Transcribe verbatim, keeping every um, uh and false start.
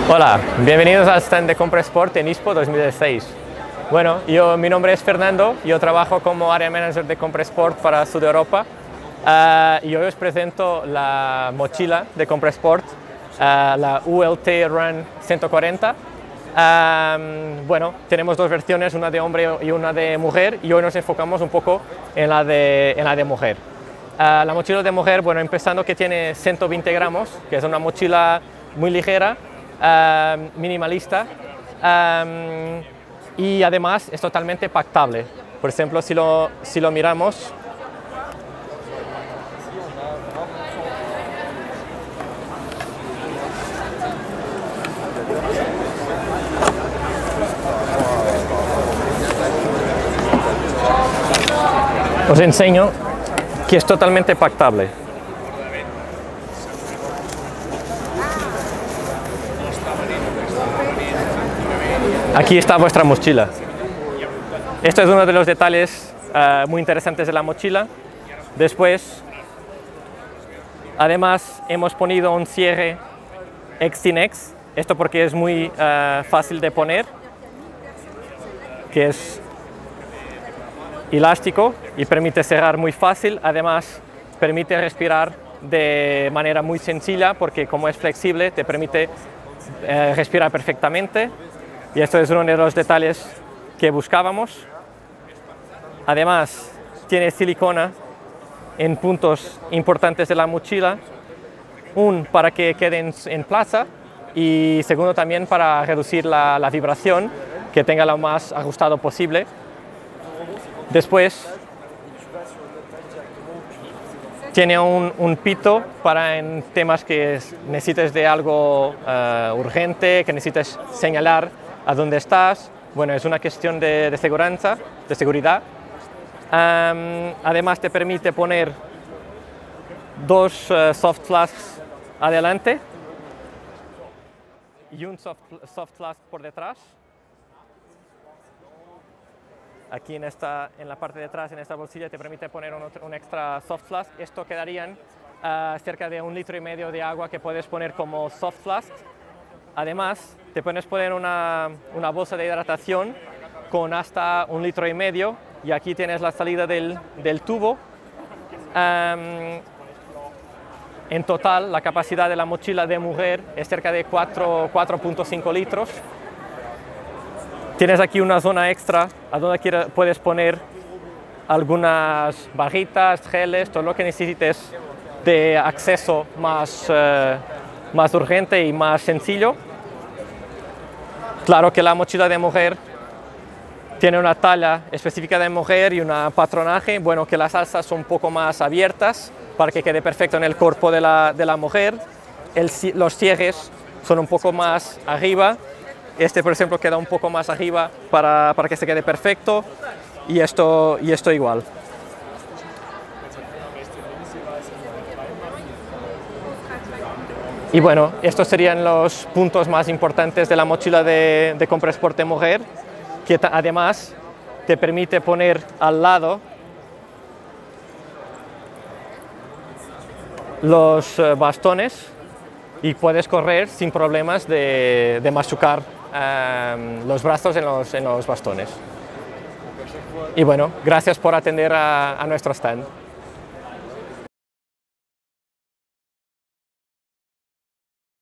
Hola, bienvenidos al stand de Compressport en ISPO dos mil dieciséis. Bueno, yo, mi nombre es Fernando, yo trabajo como Area Manager de Compressport para Sud Europa uh, y hoy os presento la mochila de Compressport, uh, la U L T Run ciento cuarenta. Um, bueno, tenemos dos versiones, una de hombre y una de mujer, y hoy nos enfocamos un poco en la de, en la de mujer. Uh, la mochila de mujer, bueno, empezando que tiene ciento veinte gramos, que es una mochila muy ligera, uh, minimalista, um, y además es totalmente pactable. Por ejemplo, si lo, si lo miramos, os enseño que es totalmente pactable. Aquí está vuestra mochila. Esto es uno de los detalles uh, muy interesantes de la mochila. Después, además, hemos ponido un cierre X-Tinex, esto porque es muy uh, fácil de poner, que es elástico y permite cerrar muy fácil. Además, permite respirar de manera muy sencilla porque como es flexible te permite uh, respirar perfectamente. Y esto es uno de los detalles que buscábamos. Además, tiene silicona en puntos importantes de la mochila. Un, para que quede en, en plaza, y segundo también para reducir la, la vibración, que tenga lo más ajustado posible. Después, tiene un, un pito para en temas que necesites de algo uh, urgente, que necesites señalar a dónde estás. Bueno, es una cuestión de, de seguridad. De seguridad. Um, además te permite poner dos uh, soft flasks adelante y un soft, soft flask por detrás. Aquí en, esta, en la parte de atrás, en esta bolsilla, te permite poner un, otro, un extra soft flask. Esto quedarían uh, cerca de un litro y medio de agua que puedes poner como soft flask. Además, te puedes poner una, una bolsa de hidratación con hasta un litro y medio, y aquí tienes la salida del, del tubo. Um, en total, la capacidad de la mochila de mujer es cerca de cuatro punto cinco litros. Tienes aquí una zona extra a donde quieras, puedes poner algunas barritas, geles, todo lo que necesites de acceso más, uh, más urgente y más sencillo. Claro que la mochila de mujer tiene una talla específica de mujer y un patronaje, bueno, que las alzas son un poco más abiertas para que quede perfecto en el cuerpo de la, de la mujer. El, los cierres son un poco más arriba. Este, por ejemplo, queda un poco más arriba para, para que se quede perfecto, y esto, y esto igual. Y bueno, estos serían los puntos más importantes de la mochila de, de Compressport de mujer, que además te permite poner al lado los uh, bastones y puedes correr sin problemas de, de machucar um, los brazos en los, en los bastones. Y bueno, gracias por atender a, a nuestro stand.